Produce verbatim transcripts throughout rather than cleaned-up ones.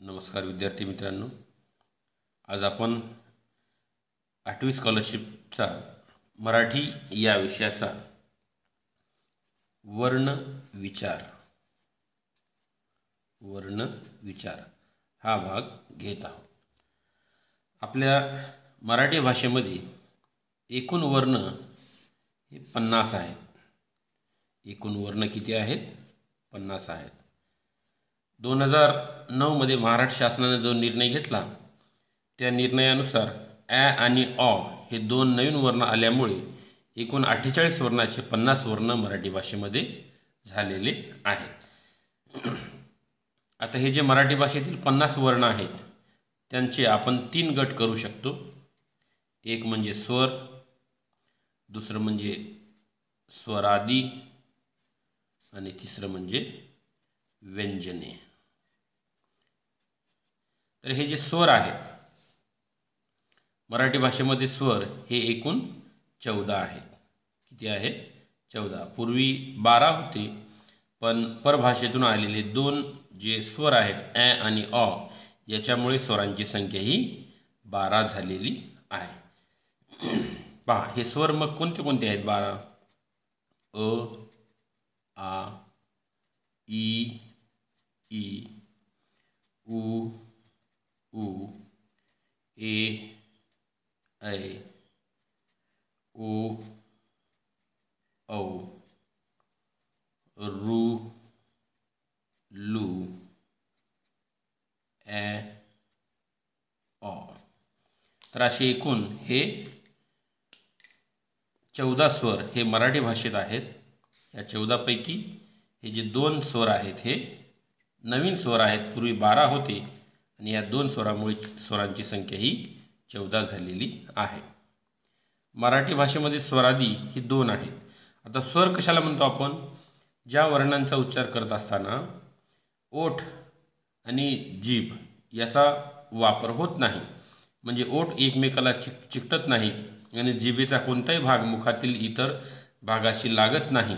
नमस्कार विद्यार्थी मित्रांनो, आज आपण आठवी स्कॉलरशिपचा मराठी या विषयाचा वर्ण विचार वर्ण विचार हा भाग घेत आहोत। आपल्या मराठी भाषेमध्ये एकूण वर्ण हे पन्नास आहेत। एकूण वर्ण किती आहेत? पन्नास आहेत। दोन हजार नऊ मध्ये महाराष्ट्र शासनाने जो निर्णय घेतला त्या निर्णयानुसार ॲ आणि ऑ हे दोन नवीन वर्ण आल्यामुळे एकूण अठ्ठेचाळीस वर्णाचे पन्नास वर्ण मराठी भाषेमध्ये झालेले आहेत। आता हे जे मराठी भाषेतील पन्नास वर्ण आहेत त्यांचे आपण तीन गट करू शकतो। एक म्हणजे स्वर, दुसरं म्हणजे स्वरादी आणि तिसरं म्हणजे व्यंजने। तर हे जे स्वर आहेत मराठी भाषेमध्ये स्वर हे एकूण चौदा आहेत। किती आहेत? चौदा। पूर्वी बारा होते, पण परभाषेतून आलेले दोन जे स्वर आहेत ॲ आणि ऑ याच्यामुळे स्वरांची संख्या ही बारा झालेली आहे। पहा हे स्वर मग कोणते कोणते आहेत? बारा। अ, आ, ई, ई, उ, उ, ए, ऐ, ओ, औ, रू, लू, ॲ, ऑ। तर असे एकूण हे चौदा स्वर हे मराठी भाषेत आहेत। या चौदा पैकी हे जे दोन स्वर आहेत हे नवीन स्वर आहेत। पूर्वी बारा होते आणि या दोन स्वरामुळे स्वरांची संख्या ही चौदा झालेली आहे। मराठी भाषेमध्ये स्वरादी ही दोन आहेत। आता स्वर कशाला म्हणतो आपण? ज्या वर्णांचा उच्चार करत असताना ओठ आणि जीभ याचा वापर होत नाही, म्हणजे ओठ एकमेकाला चिक चिकटत नाहीत आणि जिभेचा कोणताही भाग मुखातील इतर भागाशी लागत नाही।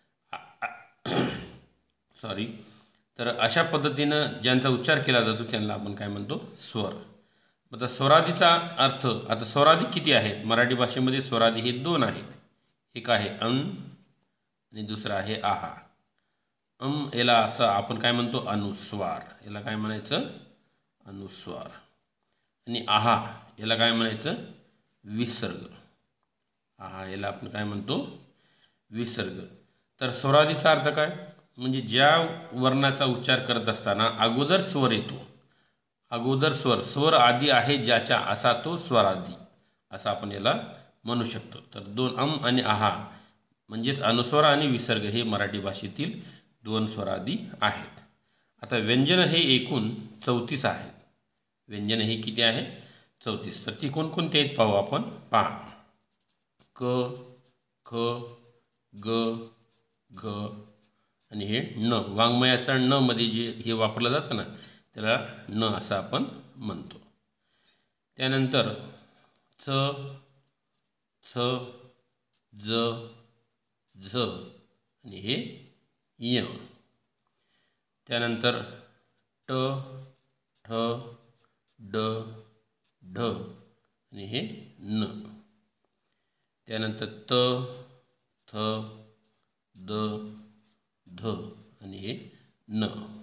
सॉरी तर अशा पद्धतीनं ज्यांचा उच्चार केला जातो त्यांना आपण काय म्हणतो? स्वर। आता स्वरादीचा अर्थ, आता स्वरादी किती आहेत? मराठी भाषेमध्ये स्वरादी हे दोन आहेत। एक आहे अं आणि दुसरा आहे आहा। अं याला असं आपण काय म्हणतो? अनुस्वार। याला काय म्हणायचं? अनुस्वार। आणि आहा याला काय म्हणायचं? विसर्ग। आहा याला आपण काय म्हणतो? विसर्ग। तर स्वरादीचा अर्थ काय? म्हणजे ज्या वर्णाचा उच्चार करत असताना अगोदर स्वर येतो, अगोदर स्वर स्वर आदी आहे ज्याच्या, असा तो स्वरादी असं आपण याला म्हणू शकतो। तर दोन अम आणि आहा म्हणजेच अनुस्वार आणि विसर्ग हे मराठी भाषेतील दोन स्वरादी आहेत। आता व्यंजन हे एकूण चौतीस आहेत। व्यंजन हे किती आहे? चौतीस। तर ती कोणकोणती आहेत पाहू आपण। पहा, क, ख, ग, घ आणि हे न। वाङ्मयाचा न मध्ये जे हे वापरलं जातं ना त्याला न असं आपण म्हणतो। त्यानंतर च, छ, ज, झ आणि हे य। त्यानंतर ट, ठ, ड, ढ आणि हे न। त्यानंतर त, थ, द, ध आणि हे न।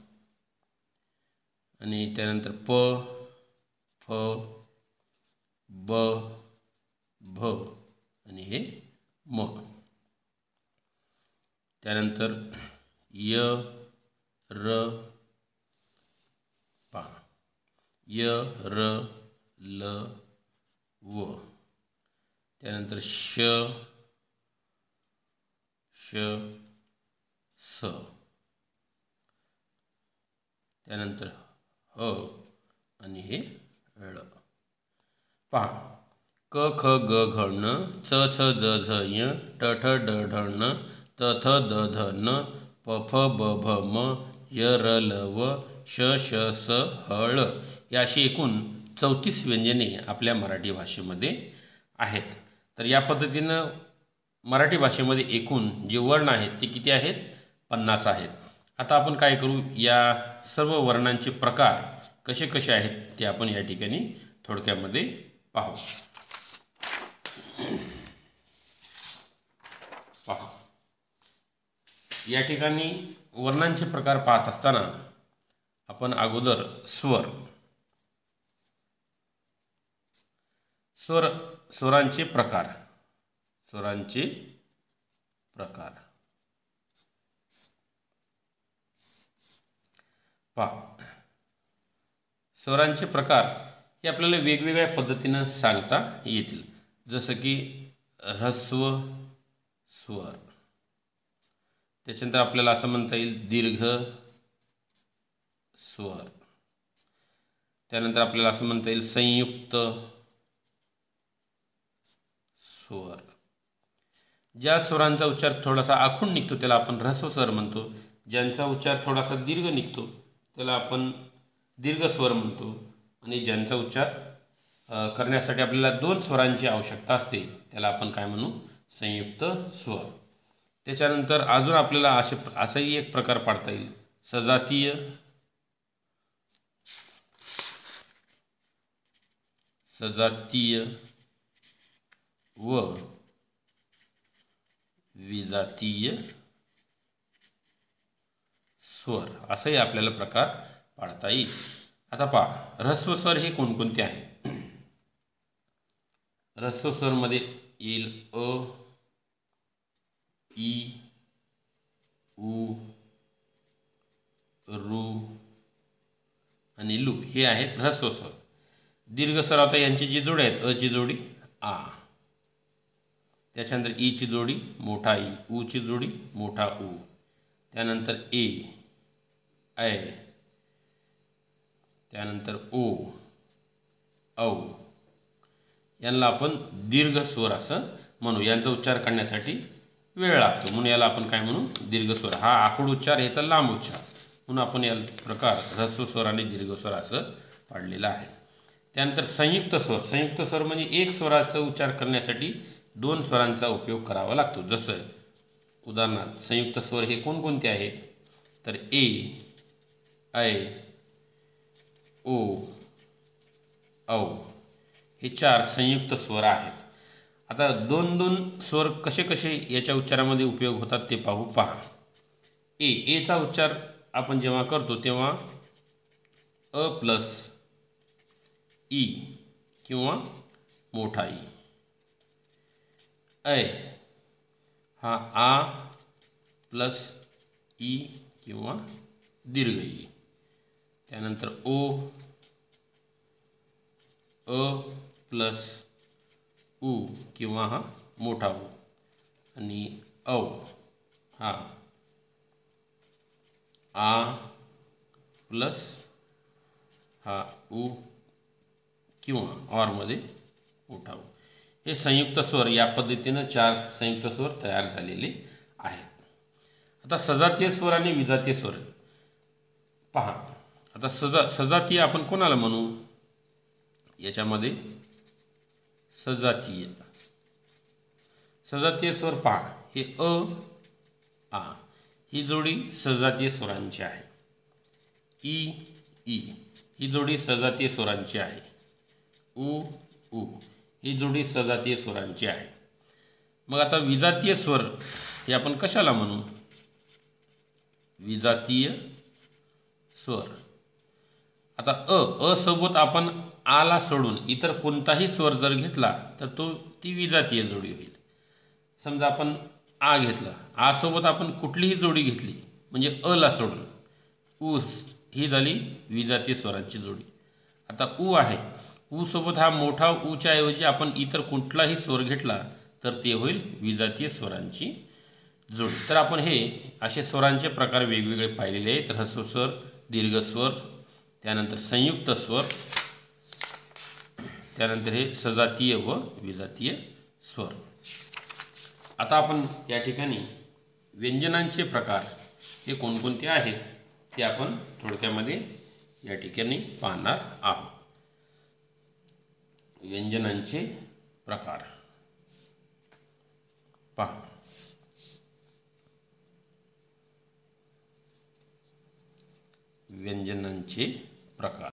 आणि त्यानंतर प, फ, ब, भ आणि हे म। त्यानंतर य, र, पा, य, र, ल, व। त्यानंतर श, श, स। त्यानंतर ह आणि हे ळ। पहा, क, ख, ग, घ, ण, च, छ, ज, झ, ञ, ट, ठ, ड, ढ, ण, त, थ, द, ध, न, प, फ, ब, भ, म, य, र, ल, व, श, श, स, ह, ळ या अशी एकूण चौतीस व्यंजने आपल्या मराठी भाषेमध्ये आहेत। तर या पद्धतीनं मराठी भाषेमध्ये एकूण जे वर्ण आहेत ते किती आहेत? पन्नास आहेत। आता आपण काय करू? या सर्व वर्णांचे प्रकार कसे कसे आहेत ते आपण या ठिकाणी थोडक्यामध्ये पाहू. पहा, या ठिकाणी वर्णांचे प्रकार पाहत असताना आपण अगोदर स्वर स्वर स्वरांचे प्रकार स्वरांचे प्रकार पहा, स्वरांचे प्रकार हे आपल्याला वेगवेगळ्या पद्धतीने सांगता येतील. जसं की ऱ्हस्व स्वर, त्याच्यानंतर आपल्याला असं म्हणता येईल दीर्घ स्वर, त्यानंतर आपल्याला असं म्हणता येईल संयुक्त स्वर. ज्या स्वरांचा उच्चार थोडासा आखून निघतो त्याला आपण ऱ्हस्व स्वर म्हणतो. ज्यांचा उच्चार थोडासा दीर्घ निघतो त्याला आपण दीर्घ स्वर म्हणतो. आणि ज्यांचा उच्चार करण्यासाठी आपल्याला दोन स्वरांची आवश्यकता असते त्याला आपण काय म्हणू, संयुक्त स्वर. त्याच्यानंतर अजून आपल्याला असे असाही एक प्रकार पाडता येईल सजातीय सजातीय व विजातीय स्वर, असाही आपल्याला प्रकार पाडता येईल. आता पहा, ऱ्हस्व स्वर हे कोणकोणते आहेत. ऱ्हस्व स्वर मध्ये येईल अ, ई, उ, रू आणि लू हे आहेत ऱ्हस्व स्वर. दीर्घ स्वर आता यांची जी जोडी आहेत, अ ची जोडी आ, त्याच्यानंतर ई ची जोडी मोठा ई, ऊ ची जोडी मोठा ऊ, त्यानंतर ए, ऐ, त्यानंतर ओ, औ, यांना आपण दीर्घ स्वर असं म्हणू. यांचा उच्चार करण्यासाठी वेळ लागतो म्हणून याला आपण काय म्हणू, दीर्घ स्वर. हा आखूड उच्चार याचा लांब उच्चार म्हणून आपण या प्रकार ऱ्हस्व स्वर आणि दीर्घ स्वर असं पाडलेलं आहे. त्यानंतर संयुक्त स्वर. संयुक्त स्वर म्हणजे एक स्वराचा उच्चार करण्यासाठी दोन स्वरांचा उपयोग करावा लागतो. जसं उदाहरणार्थ संयुक्त स्वर हे कोणकोणते आहेत तर ए, ऐ, ओ, औ हे चार संयुक्त स्वर आहेत. आता दोन दोन स्वर कसे कसे याच्या उच्चारामध्ये उपयोग होतात ते पाहू. पहा, ए एचा उच्चार आपण जेव्हा करतो तेव्हा अ प्लस ई किंवा मोठा ई. ऐ हा आ प्लस ई किंवा दीर्घ ई. त्यानंतर ओ अ प्लस उ किंवा हा मोठा उ. आणि औ हा आ प्लस हा उ किंवा ऑरमध्ये मोठा उ. हे संयुक्त स्वर या पद्धतीनं चार संयुक्त स्वर तयार झालेले आहेत. आता सजातीय स्वर आणि विजातीय स्वर पहा. आता सजा सजातीय आपण कोणाला म्हणू, याच्यामध्ये सजातीय सजातीय स्वर पहा, हे अ आ ही जोडी सजातीय स्वरांची आहे. ई ई ही जोडी सजातीय स्वरांची आहे. उ उ ही जोडी सजातीय स्वरांची आहे. मग आता विजातीय स्वर हे आपण कशाला म्हणू, विजातीय स्वर. आता अ अ सोबत आपण आला सोडून इतर कोणताही स्वर जर घेतला तर तो ती विजातीय जोडी होईल. समजा आपण आ घेतला, आ सोबत आपण कुठलीही जोडी घेतली म्हणजे अ ला सोडून ऊ ही झाली विजातीय स्वरांची जोडी. आता ऊ आहे, ऊ सोबत हा मोठा ऊच्या ऐवजी आपण इतर कुठलाही स्वर घेतला तर ते होईल विजातीय स्वरांची जोडी. तर आपण हे असे स्वरांचे प्रकार वेगवेगळे पाहिलेले आहेत. ऱ्हस्व स्वर, दीर्घ स्वर, त्यानंतर संयुक्त स्वर, त्यानंतर हे सजातीय व विजातीय स्वर. आता आपण या ठिकाणी व्यंजनांचे प्रकार हे कोणकोणते आहेत ते आपण थोडक्यामध्ये या ठिकाणी पाहणार आहोत. व्यंजनांचे प्रकार पहा. व्यंजनांचे प्रकार